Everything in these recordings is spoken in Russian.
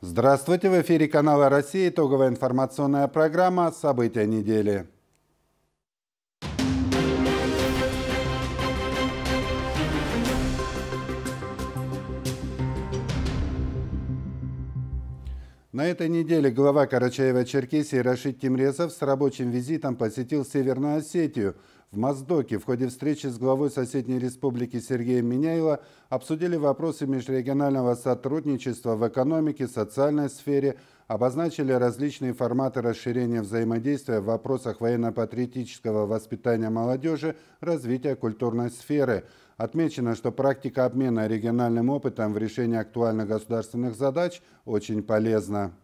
Здравствуйте! В эфире канала «Россия». Итоговая информационная программа «События недели». На этой неделе глава Карачаево-Черкесии Рашид Тимрезов с рабочим визитом посетил Северную Осетию. В Моздоке в ходе встречи с главой соседней республики Сергеем Миняйло обсудили вопросы межрегионального сотрудничества в экономике, социальной сфере, обозначили различные форматы расширения взаимодействия в вопросах военно-патриотического воспитания молодежи, развития культурной сферы. Отмечено, что практика обмена региональным опытом в решении актуальных государственных задач очень полезна.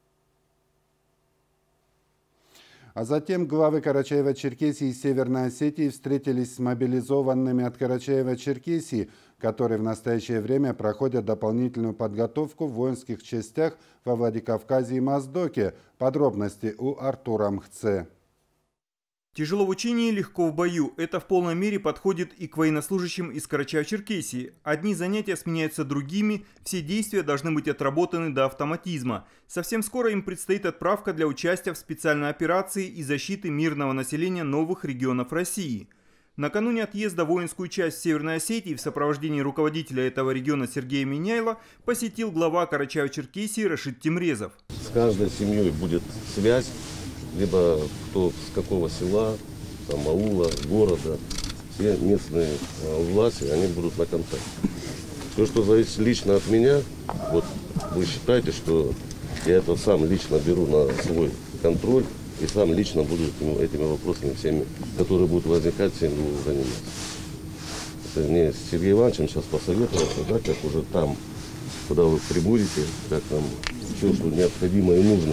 А затем главы Карачаево-Черкесии и Северной Осетии встретились с мобилизованными от Карачаево-Черкесии, которые в настоящее время проходят дополнительную подготовку в воинских частях во Владикавказе и Моздоке. Подробности у Артура Мхце. Тяжело в учении, легко в бою. Это в полной мере подходит и к военнослужащим из Карачаево-Черкесии. Одни занятия сменяются другими, все действия должны быть отработаны до автоматизма. Совсем скоро им предстоит отправка для участия в специальной операции и защиты мирного населения новых регионов России. Накануне отъезда в воинскую часть в Северной Осетии в сопровождении руководителя этого региона Сергея Миняйло посетил глава Карачаево-Черкесии Рашид Тимрезов. С каждой семьей будет связь. Либо кто с какого села, там, аула, города, все местные власти, они будут на контакте. Все, что зависит лично от меня, вот вы считаете, что я это сам лично беру на свой контроль и сам лично буду этими вопросами всеми, которые будут возникать, всем буду заниматься. Это мне с Сергеем Ивановичем сейчас посоветоваться, да, как уже там, куда вы прибудете, как там все, что необходимо и нужно.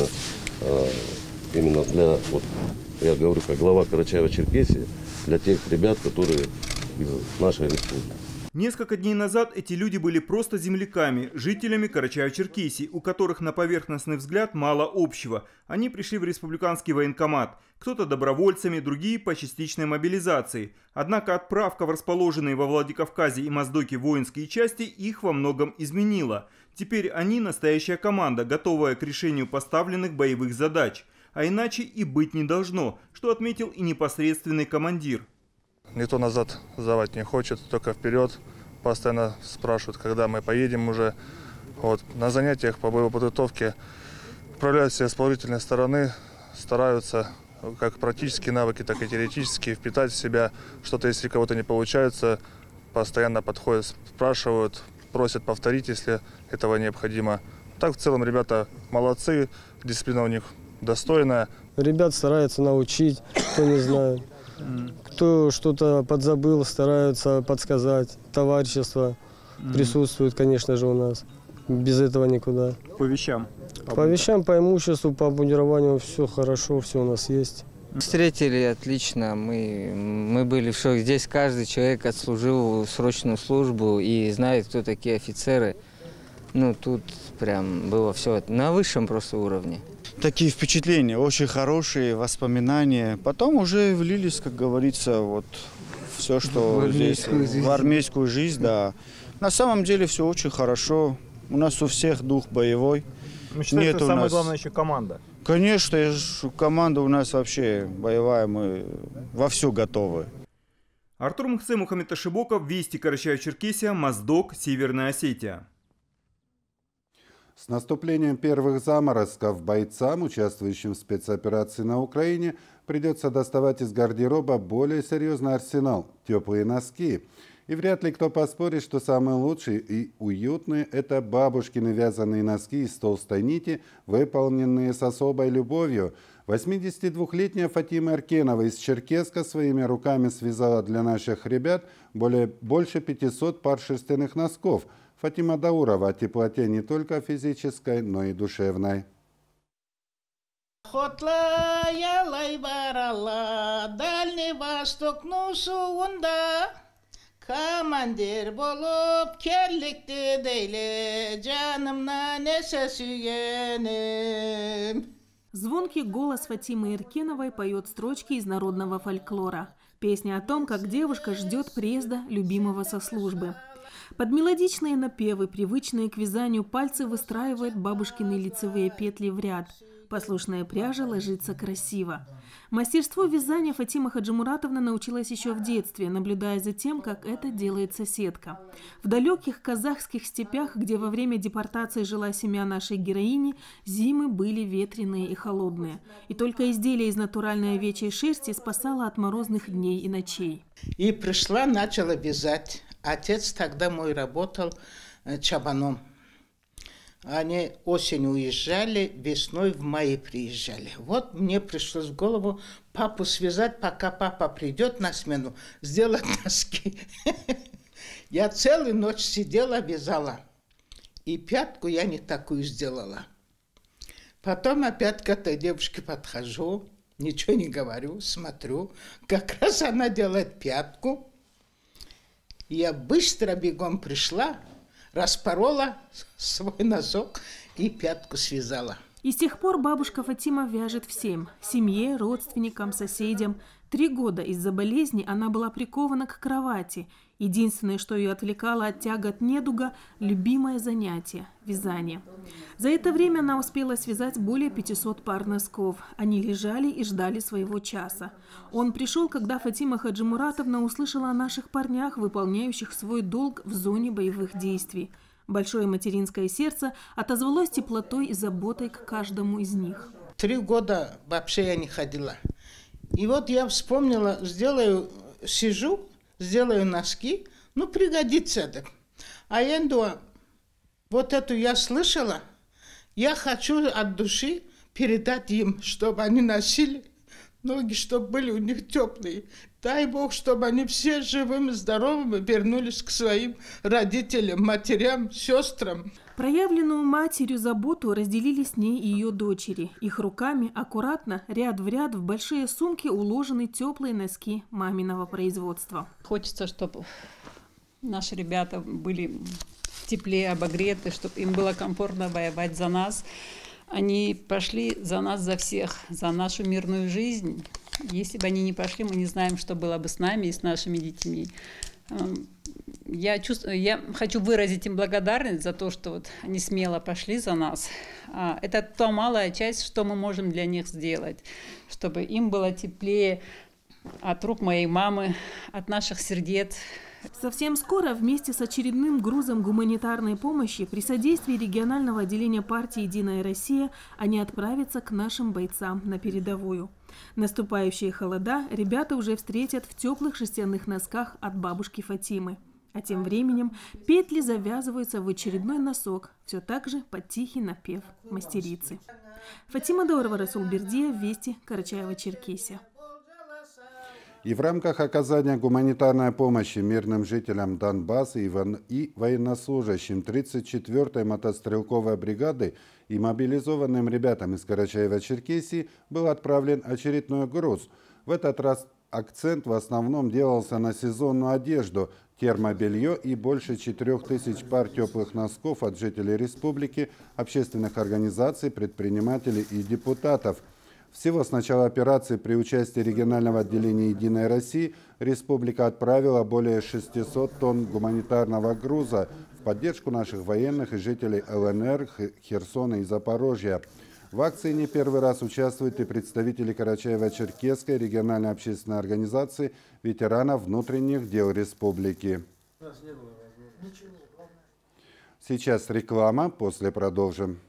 Именно для, вот, я говорю, как глава Карачаево-Черкесии, для тех ребят, которые из нашей республики. Несколько дней назад эти люди были просто земляками, жителями Карачаево-Черкесии, у которых на поверхностный взгляд мало общего. Они пришли в республиканский военкомат, кто-то добровольцами, другие по частичной мобилизации. Однако отправка в расположенные во Владикавказе и Моздоке воинские части их во многом изменила. Теперь они настоящая команда, готовая к решению поставленных боевых задач. А иначе и быть не должно, что отметил и непосредственный командир. Никто назад сдавать не хочет, только вперед. Постоянно спрашивают, когда мы поедем уже. Вот. На занятиях по боевой подготовке проявляют все с положительной стороны, стараются как практические навыки, так и теоретические впитать в себя. Что-то, если кого-то не получается, постоянно подходят, спрашивают, просят повторить, если этого необходимо. Так в целом ребята молодцы, дисциплина у них достойная. Ребят стараются научить, кто не знает. Кто что-то подзабыл, стараются подсказать. Товарищество присутствует, конечно же, у нас. Без этого никуда. По вещам? По вещам, по имуществу, по обмундированию все хорошо, все у нас есть. Встретили отлично, мы были в шоке. Здесь каждый человек отслужил срочную службу и знает, кто такие офицеры. Ну, тут прям было все на высшем просто уровне. Такие впечатления, очень хорошие воспоминания. Потом уже влились, как говорится, вот все, что здесь в армейскую жизнь, да. На самом деле все очень хорошо. У нас у всех дух боевой. Нет, самое главное еще команда. Конечно, команда у нас вообще боевая, мы во все готовы. Артур Мхце, Мухаммед Ашибоков, Вести, Карачаево-Черкесия, Моздок, Северная Осетия. С наступлением первых заморозков бойцам, участвующим в спецоперации на Украине, придется доставать из гардероба более серьезный арсенал – теплые носки. И вряд ли кто поспорит, что самые лучшие и уютные – это бабушкины вязаные носки из толстой нити, выполненные с особой любовью. 82-летняя Фатима Эркенова из Черкесска своими руками связала для наших ребят больше 500 пар шерстяных носков. Фатима Даурова о теплоте не только физической, но и душевной. Дальний Восток нусуында командир болып керлікті дейлі жанымнан есе сүйгенім. Звонкий голос Фатимы Эркеновой поет строчки из народного фольклора. Песня о том, как девушка ждет приезда любимого со службы. Под мелодичные напевы, привычные к вязанию, пальцы выстраивают бабушкины лицевые петли в ряд. Послушная пряжа ложится красиво. Мастерству вязания Фатима Хаджимуратовна научилась еще в детстве, наблюдая за тем, как это делает соседка. В далеких казахских степях, где во время депортации жила семья нашей героини, зимы были ветреные и холодные. И только изделие из натуральной овечьей шерсти спасало от морозных дней и ночей. И пришла, начала вязать. Отец тогда мой работал чабаном. Они осенью уезжали, весной в мае приезжали. Вот мне пришлось в голову папу связать, пока папа придет на смену, сделать носки. Я целую ночь сидела, вязала. И пятку я не такую сделала. Потом опять к этой девушке подхожу, ничего не говорю, смотрю. Как раз она делает пятку. Я быстро бегом пришла, распорола свой носок и пятку связала. И с тех пор бабушка Фатима вяжет всем – семье, родственникам, соседям. 3 года из-за болезни она была прикована к кровати. Единственное, что ее отвлекало от тягот недуга – любимое занятие – вязание. За это время она успела связать более 500 пар носков. Они лежали и ждали своего часа. Он пришел, когда Фатима Хаджимуратовна услышала о наших парнях, выполняющих свой долг в зоне боевых действий. Большое материнское сердце отозвалось теплотой и заботой к каждому из них. 3 года вообще я не ходила. И вот я вспомнила, сижу, сделаю носки, ну пригодится это. А я вот эту я слышала, я хочу от души передать им, чтобы они носили ноги, чтобы были у них теплые. Дай Бог, чтобы они все живыми, здоровыми вернулись к своим родителям, матерям, сестрам. Проявленную матерью заботу разделили с ней и ее дочери. Их руками аккуратно, ряд в ряд, в большие сумки уложены теплые носки маминого производства. Хочется, чтобы наши ребята были в тепле, обогреты, чтобы им было комфортно воевать за нас. Они пошли за нас, за всех, за нашу мирную жизнь. Если бы они не пошли, мы не знаем, что было бы с нами и с нашими детьми. Я хочу выразить им благодарность за то, что вот они смело пошли за нас. Это та малая часть, что мы можем для них сделать, чтобы им было теплее от рук моей мамы, от наших сердец. Совсем скоро вместе с очередным грузом гуманитарной помощи при содействии регионального отделения партии «Единая Россия» они отправятся к нашим бойцам на передовую. Наступающие холода ребята уже встретят в теплых шерстяных носках от бабушки Фатимы. А тем временем петли завязываются в очередной носок, все так же под тихий напев мастерицы. Фатима Даурова, Расул Бердиев, Вести, Карачаево-Черкесия. И в рамках оказания гуманитарной помощи мирным жителям Донбасса и военнослужащим 34-й мотострелковой бригады и мобилизованным ребятам из Карачаева-Черкесии был отправлен очередной груз. В этот раз акцент в основном делался на сезонную одежду, термобелье и больше 4000 пар теплых носков от жителей республики, общественных организаций, предпринимателей и депутатов. Всего с начала операции при участии регионального отделения «Единой России» республика отправила более 600 тонн гуманитарного груза в поддержку наших военных и жителей ЛНР, Херсона и Запорожья. В акции не первый раз участвуют и представители Карачаево-Черкесской региональной общественной организации ветеранов внутренних дел республики. Сейчас реклама, после продолжим.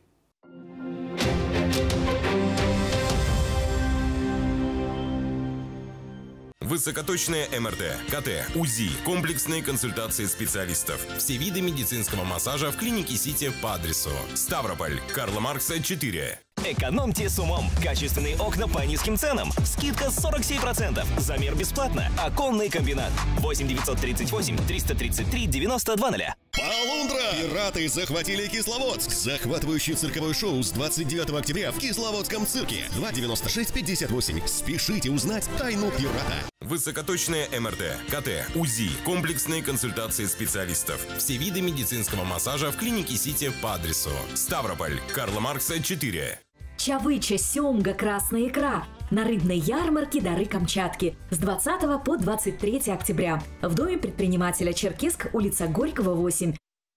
Высокоточная МРТ, КТ, УЗИ, комплексные консультации специалистов. Все виды медицинского массажа в клинике Сити по адресу Ставрополь, Карла Маркса, 4. Экономьте с умом. Качественные окна по низким ценам. Скидка 47%. Замер бесплатно. Оконный комбинат. 8 938 333 92 0. Полундра! Пираты захватили Кисловодск. Захватывающее цирковое шоу с 29 октября в Кисловодском цирке. 296-58. Спешите узнать тайну пирата. Высокоточная МРТ, КТ, УЗИ, комплексные консультации специалистов. Все виды медицинского массажа в клинике Сити по адресу Ставрополь, Карла Маркса, 4. Чавыча, семга, красная икра. На рыбной ярмарке «Дары Камчатки» с 20 по 23 октября в Доме предпринимателя Черкесск, улица Горького, 8.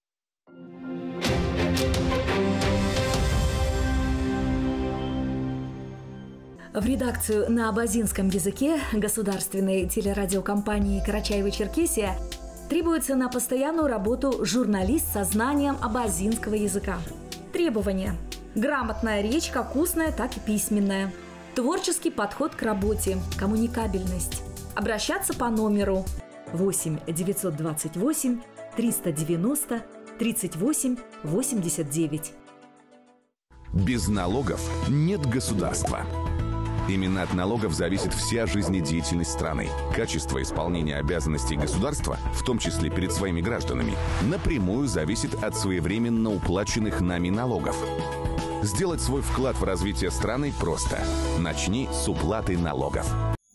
В редакцию на абазинском языке государственной телерадиокомпании «Карачаево-Черкесия» требуется на постоянную работу журналист со знанием абазинского языка. Требования: грамотная речь, как устная, так и письменная. Творческий подход к работе, коммуникабельность. Обращаться по номеру 8 928 390 38 89. Без налогов нет государства. Именно от налогов зависит вся жизнедеятельность страны. Качество исполнения обязанностей государства, в том числе перед своими гражданами, напрямую зависит от своевременно уплаченных нами налогов. Сделать свой вклад в развитие страны просто. Начни с уплаты налогов.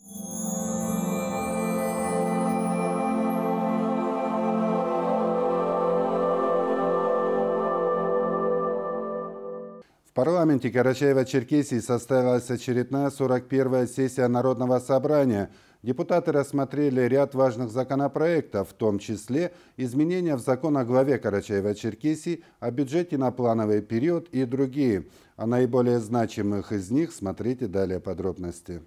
В парламенте Карачаево-Черкесии состоялась очередная 41-я сессия Народного собрания. Депутаты рассмотрели ряд важных законопроектов, в том числе изменения в закон о главе Карачаево-Черкесии, о бюджете на плановый период и другие. О наиболее значимых из них смотрите далее подробности.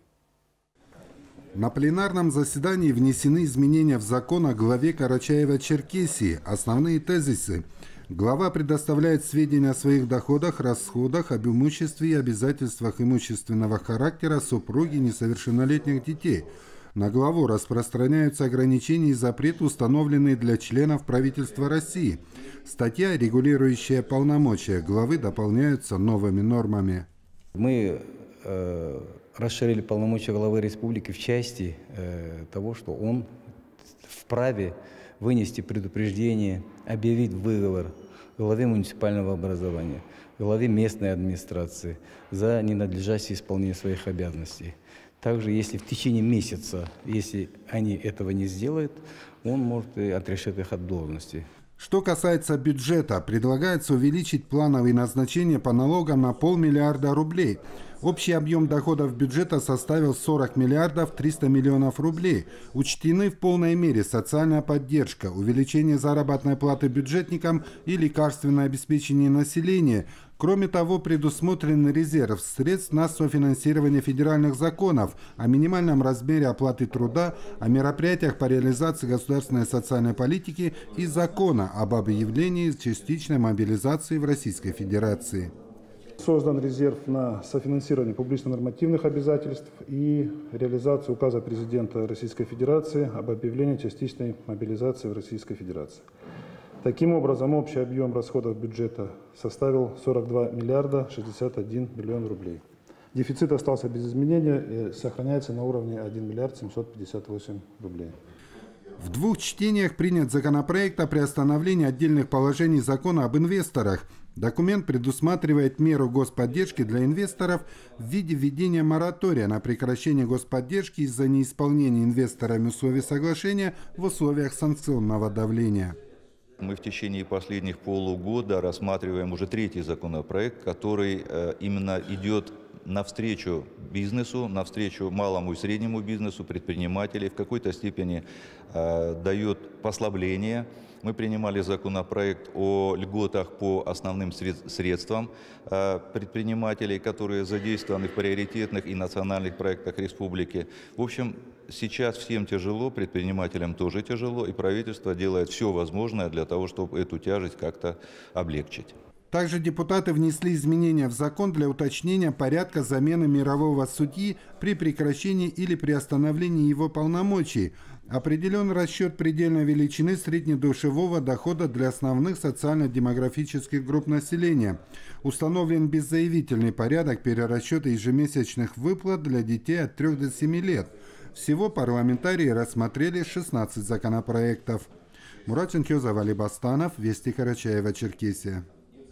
На пленарном заседании внесены изменения в закон о главе Карачаево-Черкесии. Основные тезисы. Глава предоставляет сведения о своих доходах, расходах, об имуществе и обязательствах имущественного характера супруги несовершеннолетних детей. На главу распространяются ограничения и запреты, установленные для членов правительства России. Статья, регулирующая полномочия главы, дополняются новыми нормами. Мы расширили полномочия главы республики в части того, что он вправе вынести предупреждение, объявить выговор главе муниципального образования, главе местной администрации за ненадлежащее исполнение своих обязанностей. Также, если в течение месяца, если они этого не сделают, он может и отрешить их от должности. Что касается бюджета, предлагается увеличить плановые назначения по налогам на 500 миллиарда рублей. Общий объем доходов бюджета составил 40 миллиардов 300 миллионов рублей. Учтены в полной мере социальная поддержка, увеличение заработной платы бюджетникам и лекарственное обеспечение населения. Кроме того, предусмотрен резерв средств на софинансирование федеральных законов о минимальном размере оплаты труда, о мероприятиях по реализации государственной социальной политики и закона об объявлении частичной мобилизации в Российской Федерации. Создан резерв на софинансирование публично-нормативных обязательств и реализацию указа президента Российской Федерации об объявлении частичной мобилизации в Российской Федерации. Таким образом, общий объем расходов бюджета составил 42 миллиарда 61 миллион рублей. Дефицит остался без изменения и сохраняется на уровне 1 миллиард 758 рублей. В двух чтениях принят законопроект о приостановлении отдельных положений закона об инвесторах. Документ предусматривает меру господдержки для инвесторов в виде введения моратория на прекращение господдержки из-за неисполнения инвесторами условий соглашения в условиях санкционного давления. Мы в течение последних полугода рассматриваем уже третий законопроект, который именно идет навстречу бизнесу, навстречу малому и среднему бизнесу, предпринимателей, в какой-то степени дает послабление. Мы принимали законопроект о льготах по основным средствам предпринимателей, которые задействованы в приоритетных и национальных проектах республики. В общем, сейчас всем тяжело, предпринимателям тоже тяжело, и правительство делает все возможное для того, чтобы эту тяжесть как-то облегчить. Также депутаты внесли изменения в закон для уточнения порядка замены мирового судьи при прекращении или приостановлении его полномочий. Определен расчет предельной величины среднедушевого дохода для основных социально-демографических групп населения. Установлен беззаявительный порядок перерасчета ежемесячных выплат для детей от 3 до 7 лет. Всего парламентарии рассмотрели 16 законопроектов. Мурат Ченкёзов, Али Бастанов, Вести, Карачаево-Черкесия.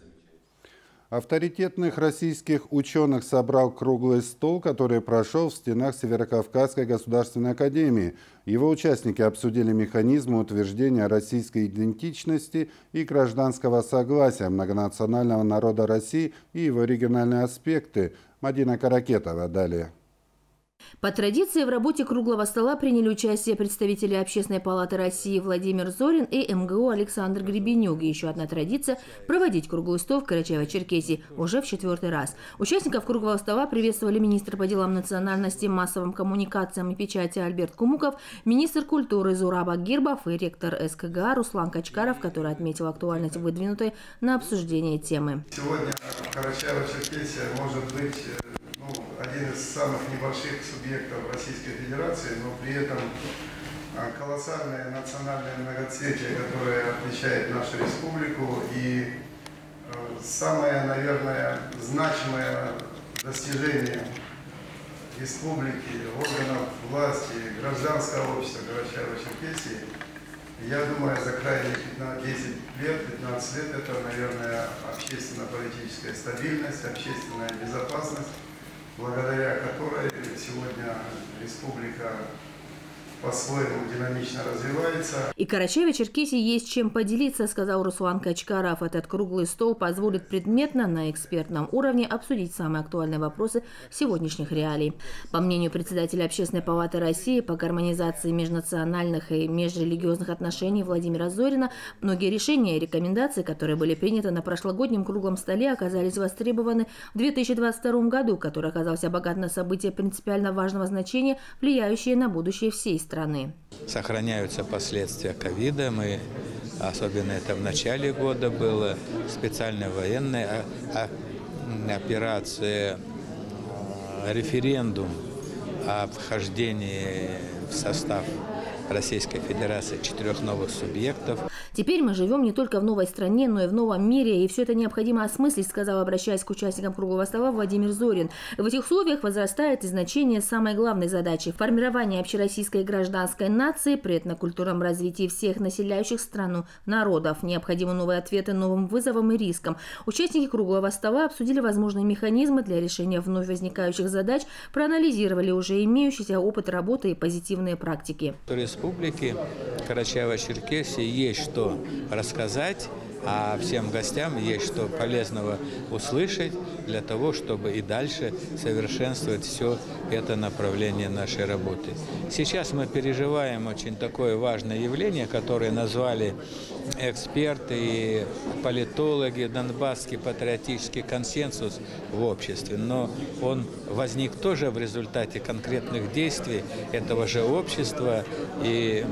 Авторитетных российских ученых собрал круглый стол, который прошел в стенах Северокавказской государственной академии. Его участники обсудили механизмы утверждения российской идентичности и гражданского согласия многонационального народа России и его региональные аспекты. Мадина Каракетова далее. По традиции в работе круглого стола приняли участие представители Общественной палаты России Владимир Зорин и МГУ Александр Гребенюк. И еще одна традиция – проводить круглый стол в Карачаево-Черкесии уже в 4-й раз. Участников круглого стола приветствовали министр по делам национальности, массовым коммуникациям и печати Альберт Кумуков, министр культуры Зураб Агирбов и ректор СКГА Руслан Качкаров, который отметил актуальность выдвинутой на обсуждение темы. Сегодня Карачаево-Черкесия может быть один из самых небольших субъектов Российской Федерации, но при этом колоссальное национальное многоцветие, которое отличает нашу республику, и самое, наверное, значимое достижение республики, органов власти, гражданского общества Карачаево-Черкесии, я думаю, за крайние 10 лет, 15 лет, это, наверное, общественно-политическая стабильность, общественная безопасность, благодаря которой сегодня республика по-своему динамично развивается. И Карачаево-Черкесии есть чем поделиться, сказал Руслан Качкаров. Этот круглый стол позволит предметно на экспертном уровне обсудить самые актуальные вопросы сегодняшних реалий. По мнению председателя Общественной палаты России по гармонизации межнациональных и межрелигиозных отношений Владимира Зорина, многие решения и рекомендации, которые были приняты на прошлогоднем круглом столе, оказались востребованы в 2022 году, который оказался богат на события принципиально важного значения, влияющие на будущее всей страны. Сохраняются последствия ковида. Особенно это в начале года было. Специальная военная операция, референдум о вхождении в состав Российской Федерации 4 новых субъектов. Теперь мы живем не только в новой стране, но и в новом мире, и все это необходимо осмыслить, сказал, обращаясь к участникам круглого стола, Владимир Зорин. В этих условиях возрастает и значение самой главной задачи – формирования общероссийской гражданской нации при этнокультурном развитии всех населяющих страну народов. Необходимы новые ответы новым вызовам и рискам. Участники круглого стола обсудили возможные механизмы для решения вновь возникающих задач, проанализировали уже имеющийся опыт работы и позитивные практики. Республики Карачаево-Черкесии есть что рассказать, а всем гостям есть что полезного услышать для того, чтобы и дальше совершенствовать все это направление нашей работы. Сейчас мы переживаем очень такое важное явление, которое назвали эксперты и политологи, Донбасский патриотический консенсус в обществе. Но он возник тоже в результате конкретных действий этого же общества, и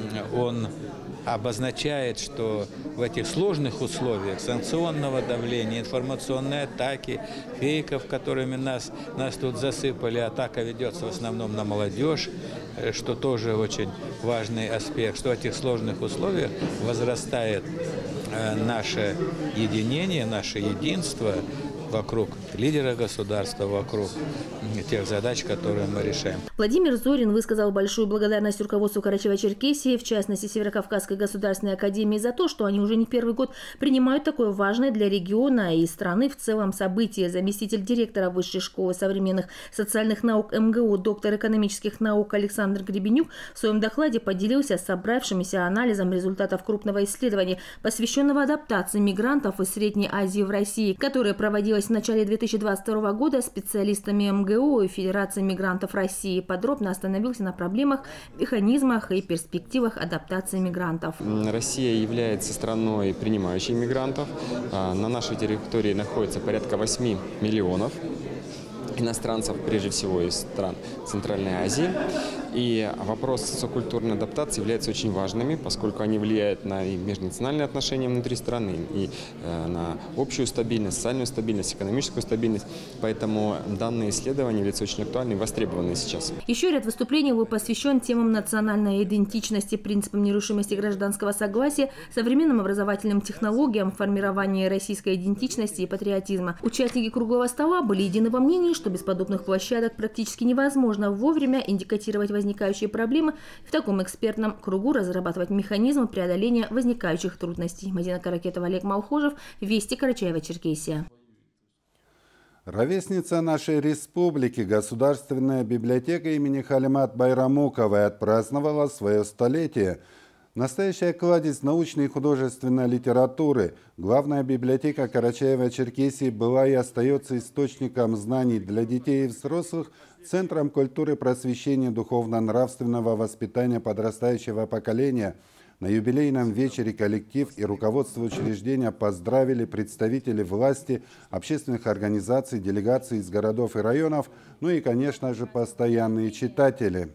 он обозначает, что в этих сложных условиях санкционного давления, информационной атаки, фейков, которыми нас тут засыпали, атака ведется в основном на молодежь, что тоже очень важный аспект, что в этих сложных условиях возрастает наше единение, наше единство вокруг лидера государства, вокруг тех задач, которые мы решаем. Владимир Зорин высказал большую благодарность руководству Карачаево-Черкесии, в частности Северокавказской государственной академии, за то, что они уже не первый год принимают такое важное для региона и страны в целом событие. Заместитель директора Высшей школы современных социальных наук МГУ, доктор экономических наук Александр Гребенюк в своем докладе поделился с собравшимися анализом результатов крупного исследования, посвященного адаптации мигрантов из Средней Азии в России, которое проводилось в начале 2022 года специалистами МГУ и Федерации мигрантов России. Подробно остановился на проблемах, механизмах и перспективах адаптации мигрантов. Россия является страной, принимающей мигрантов. На нашей территории находится порядка 8 миллионов иностранцев, прежде всего из стран Центральной Азии. И вопрос социокультурной адаптации является очень важными, поскольку они влияют на и межнациональные отношения внутри страны, и на общую стабильность, социальную стабильность, экономическую стабильность. Поэтому данные исследования являются очень актуальными и востребованы сейчас. Еще ряд выступлений был посвящен темам национальной идентичности, принципам нерушимости гражданского согласия, современным образовательным технологиям, формирования российской идентичности и патриотизма. Участники круглого стола были едины во мнении, что без подобных площадок практически невозможно вовремя индикатировать возникающие проблемы и в таком экспертном кругу разрабатывать механизмы преодоления возникающих трудностей. Мадина Каракетова, Олег Малхожев, Вести, Карачаево-Черкесия. Ровесница нашей республики, Государственная библиотека имени Халимат Байрамуковой отпраздновала свое столетие. Настоящая кладезь научной и художественной литературы. Главная библиотека Карачаево-Черкесии была и остается источником знаний для детей и взрослых, центром культуры, просвещения, духовно-нравственного воспитания подрастающего поколения. На юбилейном вечере коллектив и руководство учреждения поздравили представители власти, общественных организаций, делегаций из городов и районов, ну и, конечно же, постоянные читатели.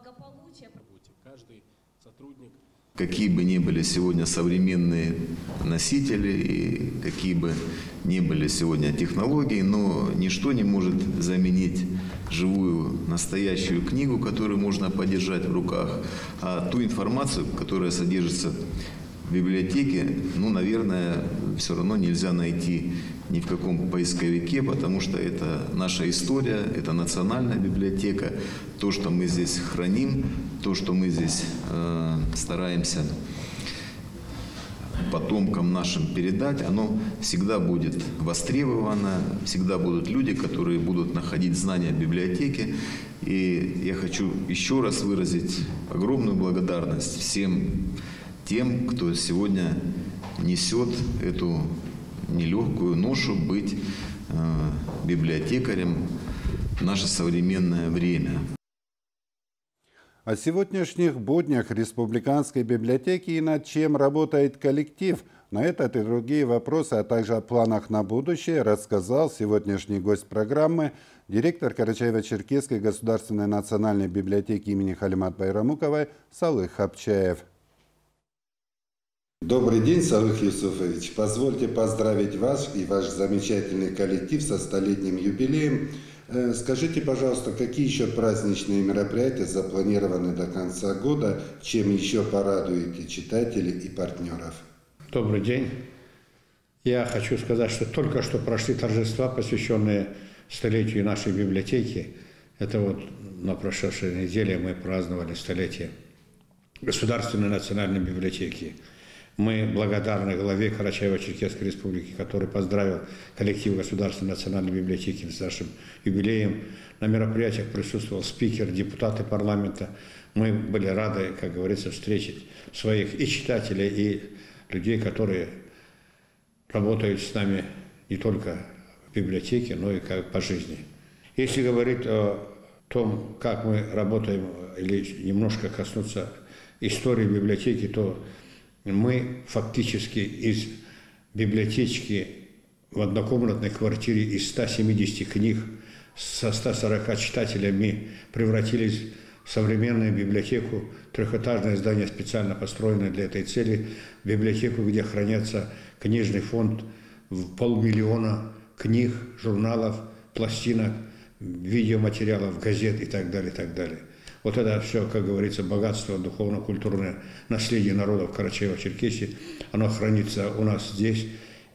Какие бы ни были сегодня современные носители и какие бы ни были сегодня технологии, но ничто не может заменить живую, настоящую книгу, которую можно подержать в руках. А ту информацию, которая содержится в библиотеке, ну, наверное, все равно нельзя найти ни в каком поисковике, потому что это наша история, это национальная библиотека. То, что мы здесь храним, то, что мы здесь стараемся потомкам нашим передать, оно всегда будет востребовано, всегда будут люди, которые будут находить знания в библиотеке. И я хочу еще раз выразить огромную благодарность всем тем, кто сегодня несет эту нелегкую ношу быть библиотекарем в наше современное время. О сегодняшних буднях Республиканской библиотеки и над чем работает коллектив. На этот и другие вопросы, а также о планах на будущее рассказал сегодняшний гость программы, директор Карачаево-Черкесской государственной национальной библиотеки имени Халимат Байрамуковой Салых Хапчаев. Добрый день, Салых Юсуфович. Позвольте поздравить вас и ваш замечательный коллектив со столетним юбилеем. Скажите, пожалуйста, какие еще праздничные мероприятия запланированы до конца года, чем еще порадуете читателей и партнеров? Добрый день. Я хочу сказать, что только что прошли торжества, посвященные столетию нашей библиотеки. Это вот на прошедшей неделе мы праздновали столетие Государственной национальной библиотеки. Мы благодарны главе Карачаево-Черкесской республики, который поздравил коллектив Государственной национальной библиотеки с нашим юбилеем. На мероприятиях присутствовал спикер, депутаты парламента. Мы были рады, как говорится, встретить своих и читателей, и людей, которые работают с нами не только в библиотеке, но и как по жизни. Если говорить о том, как мы работаем, или немножко коснуться истории библиотеки, то мы фактически из библиотечки в однокомнатной квартире из 170 книг со 140 читателями превратились в современную библиотеку, трехэтажное здание, специально построенное для этой цели, библиотеку, где хранятся книжный фонд в 500 000 книг, журналов, пластинок, видеоматериалов, газет и так далее, и так далее. Вот это все, как говорится, богатство, духовно-культурное наследие народов Карачаево-Черкесии, оно хранится у нас здесь.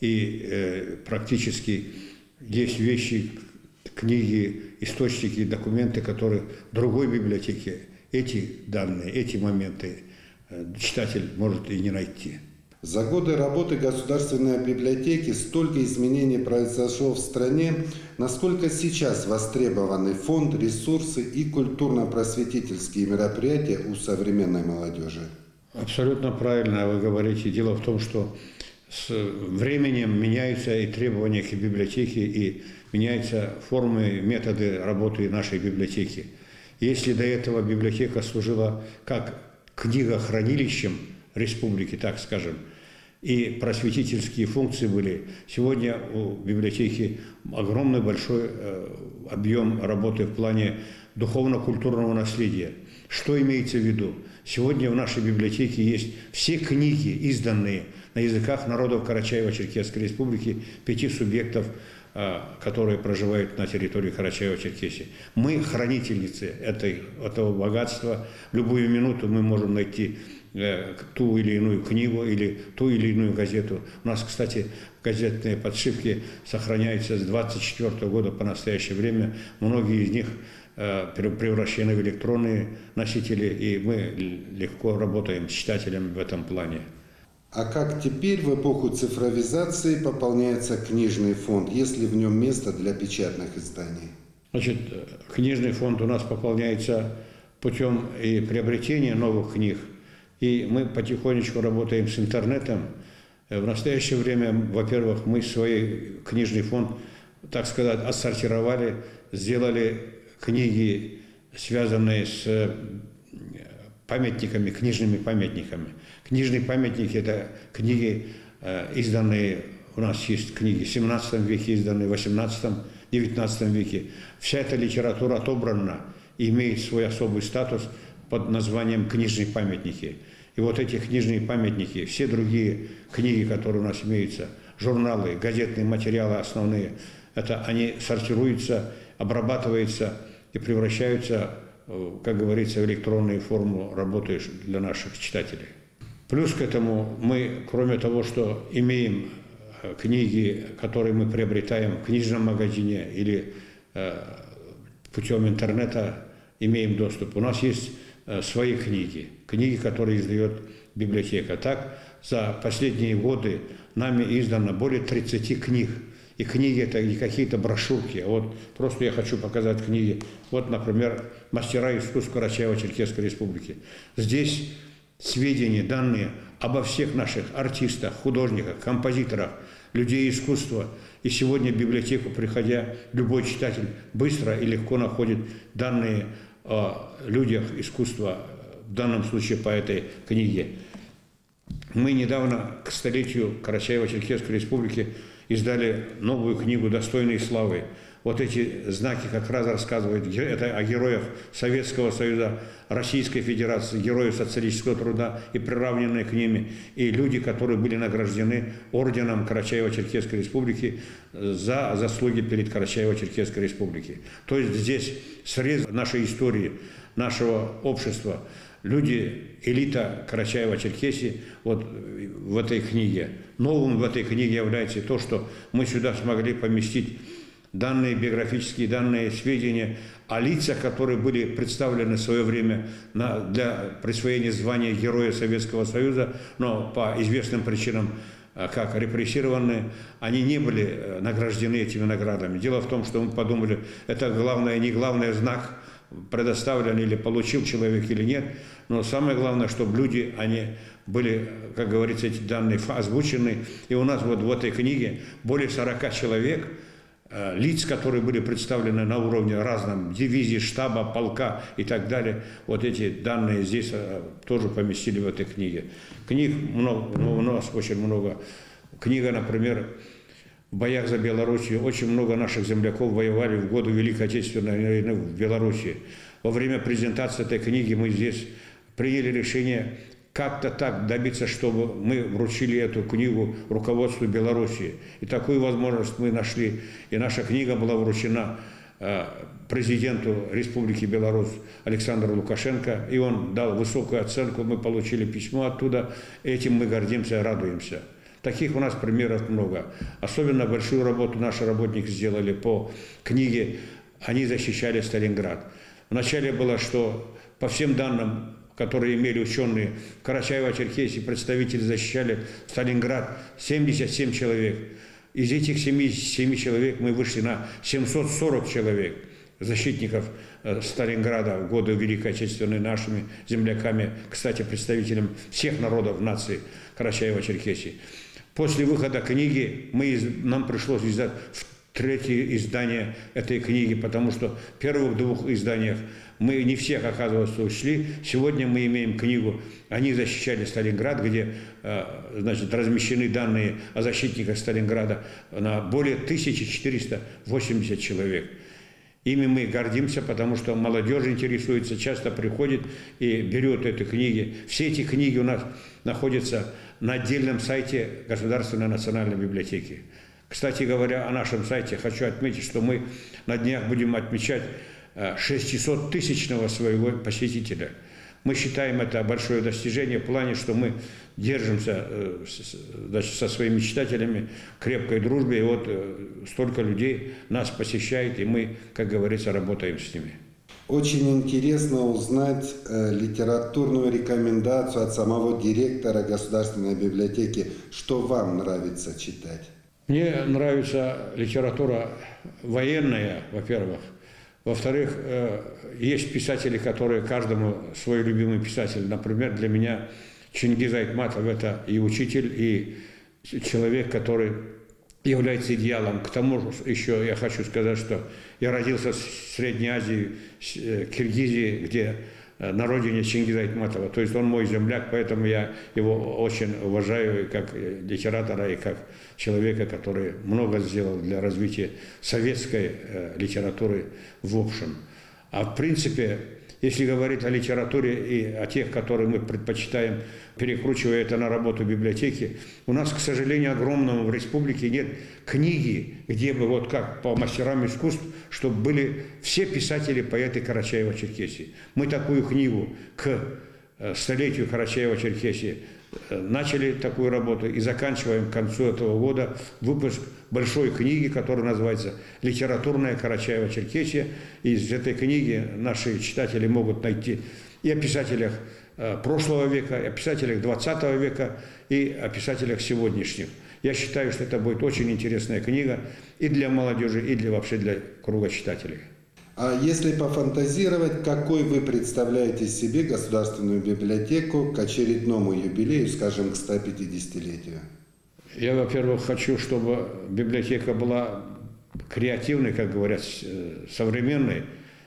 И практически есть вещи, книги, источники, документы, которые в другой библиотеке эти данные, эти моменты читатель может и не найти. За годы работы Государственной библиотеки столько изменений произошло в стране. Насколько сейчас востребованы фонд, ресурсы и культурно-просветительские мероприятия у современной молодежи? Абсолютно правильно вы говорите. Дело в том, что с временем меняются и требования к библиотеке, и меняются формы, методы работы нашей библиотеки. Если до этого библиотека служила как книгохранилищем республики, так скажем, и просветительские функции были. Сегодня у библиотеки огромный большой объем работы в плане духовно-культурного наследия. Что имеется в виду? Сегодня в нашей библиотеке есть все книги, изданные на языках народов Карачаево-Черкесской республики, 5 субъектов, которые проживают на территории Карачаево-Черкесии. Мы хранительницы этого богатства. В любую минуту мы можем найти ту или иную книгу или ту или иную газету. У нас, кстати, газетные подшивки сохраняются с 1924 года по настоящее время. Многие из них превращены в электронные носители, и мы легко работаем с читателями в этом плане. А как теперь в эпоху цифровизации пополняется книжный фонд, есть ли в нем место для печатных изданий? Значит, книжный фонд у нас пополняется путем и приобретения новых книг, И мы потихонечку работаем с интернетом. В настоящее время, во-первых, мы свой книжный фонд, так сказать, отсортировали, сделали книги, связанные с памятниками, книжными памятниками. Книжные памятники – это книги, изданные, у нас есть книги в 17 веке, изданные в 18-19 веке. Вся эта литература отобрана и имеет свой особый статус под названием «книжные памятники». И вот эти книжные памятники, все другие книги, которые у нас имеются, журналы, газетные материалы основные, это они сортируются, обрабатываются и превращаются, как говорится, в электронную форму работы для наших читателей. Плюс к этому мы, кроме того, что имеем книги, которые мы приобретаем в книжном магазине или путем интернета, имеем доступ. У нас есть свои книги, которые издает библиотека. Так, за последние годы нами издано более 30 книг. И книги – это не какие-то брошюрки, а вот просто я хочу показать книги. Вот, например, «Мастера искусств Карачаево-Черкесской Республики». Здесь сведения, данные обо всех наших артистах, художниках, композиторах, людей искусства. И сегодня в библиотеку, приходя, любой читатель быстро и легко находит данные о людях искусства, в данном случае по этой книге. Мы недавно к столетию Карачаево-Черкесской Республики издали новую книгу «Достойные славы». Вот эти знаки как раз рассказывают это о героях Советского Союза, Российской Федерации, героев социалистического труда и приравненные к ним, и люди, которые были награждены орденом Карачаево-Черкесской Республики за заслуги перед Карачаево-Черкесской Республикой. То есть здесь срез нашей истории, нашего общества. Люди, элита Карачаево-Черкесии вот в этой книге. Новым в этой книге является то, что мы сюда смогли поместить данные биографические, данные сведения о лицах, которые были представлены в свое время для присвоения звания Героя Советского Союза, но по известным причинам, как репрессированные, они не были награждены этими наградами. Дело в том, что мы подумали, это главное, не главный знак, предоставлен или получил человек или нет, но самое главное, чтобы люди, они были, как говорится, эти данные озвучены. И у нас вот в этой книге более 40 человек, лиц, которые были представлены на уровне разном, дивизии, штаба, полка и так далее. Вот эти данные здесь тоже поместили в этой книге. Книг много, у нас очень много. Книга, например, в боях за Белоруссию. Очень много наших земляков воевали в годы Великой Отечественной войны в Белоруссии. Во время презентации этой книги мы здесь приняли решение как-то так добиться, чтобы мы вручили эту книгу руководству Белоруссии. И такую возможность мы нашли. И наша книга была вручена президенту Республики Беларусь Александру Лукашенко. И он дал высокую оценку. Мы получили письмо оттуда. Этим мы гордимся и радуемся. Таких у нас примеров много. Особенно большую работу наши работники сделали по книге «Они защищали Сталинград». Вначале было, что по всем данным, которые имели ученые в Карачаево-Черкесии, представители защищали Сталинград 77 человек. Из этих 77 человек мы вышли на 740 человек, защитников Сталинграда в годы Великой Отечественной, нашими земляками, кстати, представителям всех народов нации Карачаево-Черкесии. После выхода книги нам пришлось издать третье издание этой книги, потому что в первых двух изданиях мы не всех, оказывается, ушли. Сегодня мы имеем книгу «Они защищали Сталинград», где значит, размещены данные о защитниках Сталинграда на более 1480 человек. Ими мы гордимся, потому что молодежь интересуется, часто приходит и берет эти книги. Все эти книги у нас находятся на отдельном сайте Государственной национальной библиотеки. Кстати говоря, о нашем сайте хочу отметить, что мы на днях будем отмечать 600-тысячного своего посетителя. Мы считаем это большое достижение в плане, что мы держимся значит, со своими читателями в крепкой дружбе. И вот столько людей нас посещает, и мы, как говорится, работаем с ними. Очень интересно узнать литературную рекомендацию от самого директора Государственной библиотеки. Что вам нравится читать? Мне нравится литература военная, во-первых. Во-вторых, есть писатели, которые каждому свой любимый писатель. Например, для меня Чингиз Айтматов – это и учитель, и человек, который является идеалом. К тому же еще я хочу сказать, что я родился в Средней Азии, Киргизии, где на родине Чингиза Айтматова. То есть он мой земляк, поэтому я его очень уважаю и как литератора, и как человека, который много сделал для развития советской литературы в общем. А в принципе, если говорить о литературе и о тех, которые мы предпочитаем, перекручивая это на работу библиотеки, у нас, к сожалению, огромному в республике нет книги, где бы вот как по мастерам искусств, чтобы были все писатели, поэты Карачаева-Черкесии. Мы такую книгу к столетию Карачаева-Черкесии начали такую работу и заканчиваем к концу этого года выпуск большой книги, которая называется «Литературная Карачаева-Черкесия». Из этой книги наши читатели могут найти и о писателях прошлого века, и о писателях 20 века, и о писателях сегодняшних. Я считаю, что это будет очень интересная книга и для молодежи, и вообще для круга читателей. А если пофантазировать, какой вы представляете себе государственную библиотеку к очередному юбилею, скажем, к 150-летию? Я, во-первых, хочу, чтобы библиотека была креативной, как говорят, современной.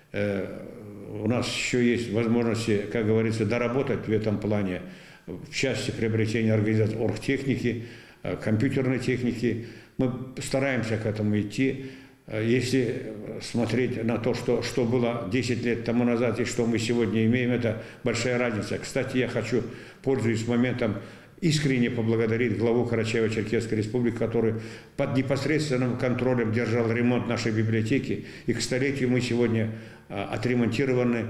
У нас еще есть возможности, как говорится, доработать в этом плане в части приобретения организации оргтехники, компьютерной техники. Мы стараемся к этому идти. Если смотреть на то, что было 10 лет тому назад и что мы сегодня имеем, это большая разница. Кстати, я хочу, пользуясь моментом, искренне поблагодарить главу Карачаево-Черкесской республики, который под непосредственным контролем держал ремонт нашей библиотеки. И к столетию мы сегодня отремонтирован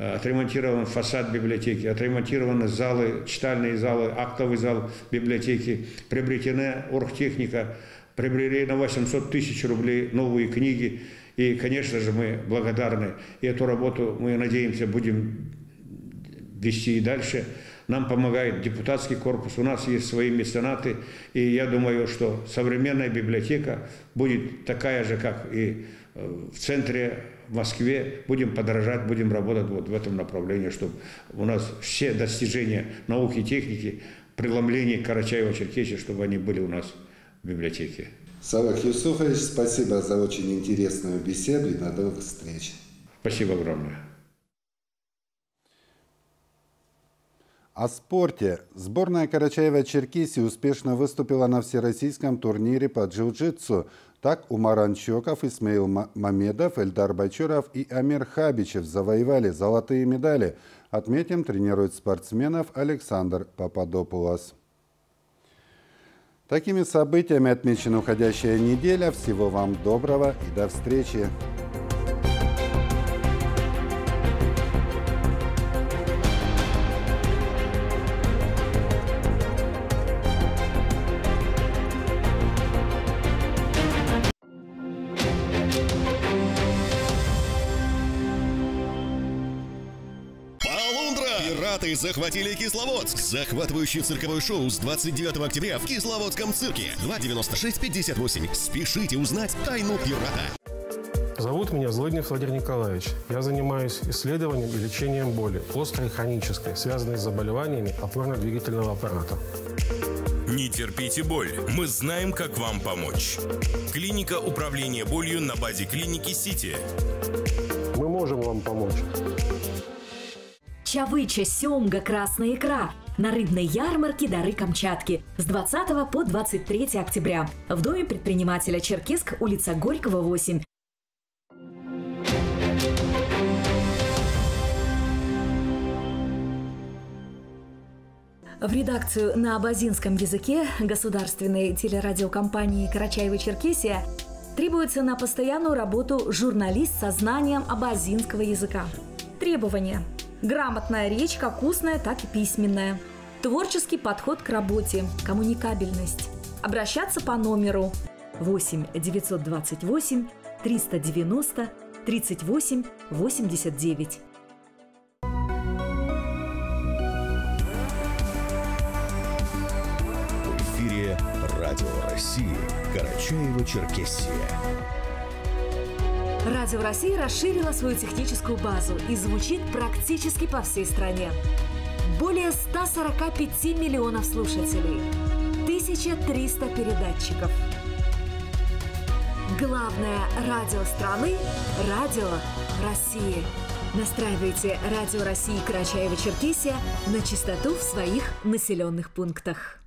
фасад библиотеки, отремонтированы залы, читальные залы, актовый зал библиотеки, приобретена оргтехника, приобрели на 800 тысяч рублей новые книги. И, конечно же, мы благодарны. И эту работу, мы надеемся, будем вести и дальше. Нам помогает депутатский корпус, у нас есть свои меценаты. И я думаю, что современная библиотека будет такая же, как и в центре, в Москве. Будем подражать, будем работать вот в этом направлении, чтобы у нас все достижения науки и техники, преломления Карачаева-Черкесии, чтобы они были у нас в библиотеке. Савак Юсуфович, спасибо за очень интересную беседу и до новых встреч. Спасибо огромное. О спорте. Сборная Карачаева-Черкесии успешно выступила на всероссийском турнире по джиу-джитсу. Так Умар Анчоков, Исмаил Мамедов, Эльдар Бачуров и Амир Хабичев завоевали золотые медали. Отметим, тренирует спортсменов Александр Пападопулос. Такими событиями отмечена уходящая неделя. Всего вам доброго и до встречи. Пираты захватили Кисловодск. Захватывающее цирковое шоу с 29 октября в Кисловодском цирке. 296-58. Спешите узнать тайну пирата. Зовут меня Злоднев Владимир Николаевич. Я занимаюсь исследованием и лечением боли, острой и хронической, связанной с заболеваниями опорно-двигательного аппарата. Не терпите боль. Мы знаем, как вам помочь. Клиника управления болью на базе клиники Сити. Мы можем вам помочь. Чавыча, семга, красная икра. На рыбной ярмарке «Дары Камчатки» с 20 по 23 октября. В доме предпринимателя Черкесск, улица Горького, 8. В редакцию на абазинском языке государственной телерадиокомпании «Карачаево-Черкесия» требуется на постоянную работу журналист со знанием абазинского языка. Требования. Грамотная речь, как устная, так и письменная. Творческий подход к работе, коммуникабельность. Обращаться по номеру 8 928 390 38 89. В эфире Радио России Карачаево-Черкесия. Радио России расширило свою техническую базу и звучит практически по всей стране. Более 145 миллионов слушателей, 1300 передатчиков. Главное радио страны – Радио России. Настраивайте Радио России Карачаево-Черкесия на частоту в своих населенных пунктах.